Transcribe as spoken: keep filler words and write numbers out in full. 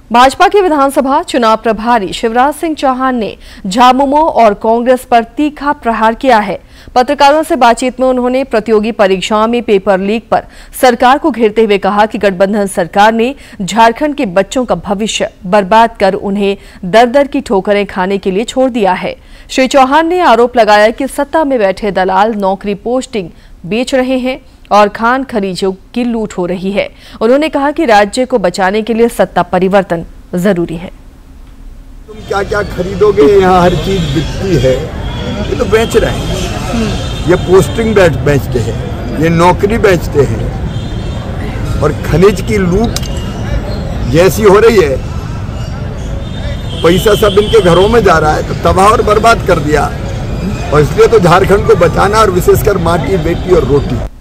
भाजपा के विधानसभा चुनाव प्रभारी शिवराज सिंह चौहान ने झामुमो और कांग्रेस पर तीखा प्रहार किया है। पत्रकारों से बातचीत में उन्होंने प्रतियोगी परीक्षाओं में पेपर लीक पर सरकार को घेरते हुए कहा कि गठबंधन सरकार ने झारखंड के बच्चों का भविष्य बर्बाद कर उन्हें दर दर की ठोकरें खाने के लिए छोड़ दिया है। श्री चौहान ने आरोप लगाया कि सत्ता में बैठे दलाल नौकरी पोस्टिंग बेच रहे हैं और खान खनीजों की लूट हो रही है। उन्होंने कहा कि राज्य को बचाने के लिए सत्ता परिवर्तन जरूरी है। तुम क्या क्या खरीदोगे, यहाँ हर चीज बिकती है, ये तो बेच रहे हैं। ये पोस्टिंग बेच बेचते हैं, ये नौकरी बेचते हैं और खनिज की लूट जैसी हो रही है, पैसा सब इनके घरों में जा रहा है, तो तबाह और बर्बाद कर दिया। और इसलिए तो झारखंड को बचाना और विशेषकर माटी, बेटी और रोटी।